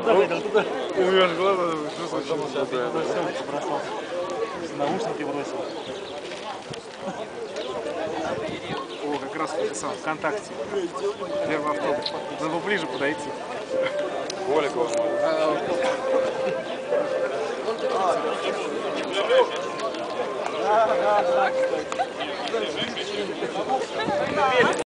Умеешь глаза, что случилось? Наушники бросил. О, как раз это сам, ВКонтакте. Первый автобус. Надо поближе подойти. Голикова может.